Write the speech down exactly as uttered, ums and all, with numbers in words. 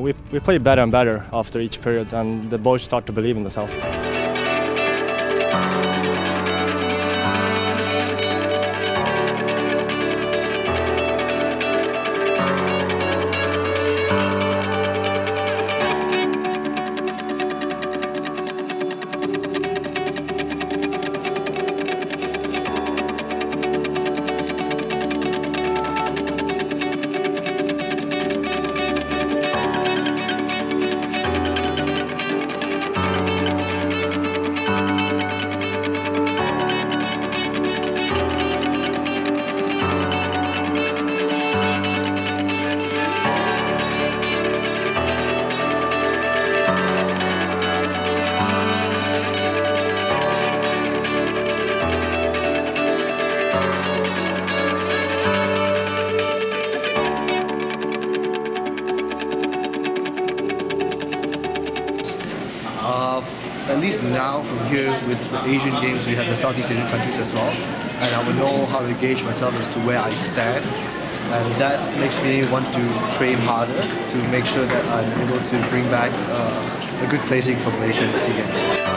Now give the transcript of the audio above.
we, we play better and better after each period, and the boys start to believe in themselves. Uh, at least now from here with the Asian Games, we have the Southeast Asian countries as well, and I will know how to gauge myself as to where I stand, and that makes me want to train harder to make sure that I'm able to bring back uh, a good placing for Malaysia at the SEA Games.